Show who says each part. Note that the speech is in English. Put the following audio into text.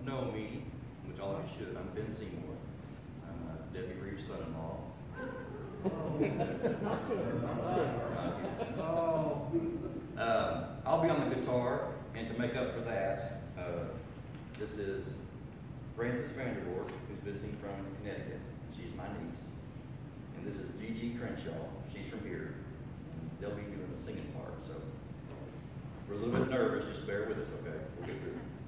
Speaker 1: don't know me, which all of you should, I'm Ben Seymour. I'm Debbie Reeves' son-in-law. I'll be on the guitar, and to make up for that, this is Frances Vanderwort, who's visiting from Connecticut. She's my niece. And this is Gigi Crenshaw. She's from here. And they'll be doing the singing part, so if we're a little bit nervous, just bear with us, okay? We'll get through it.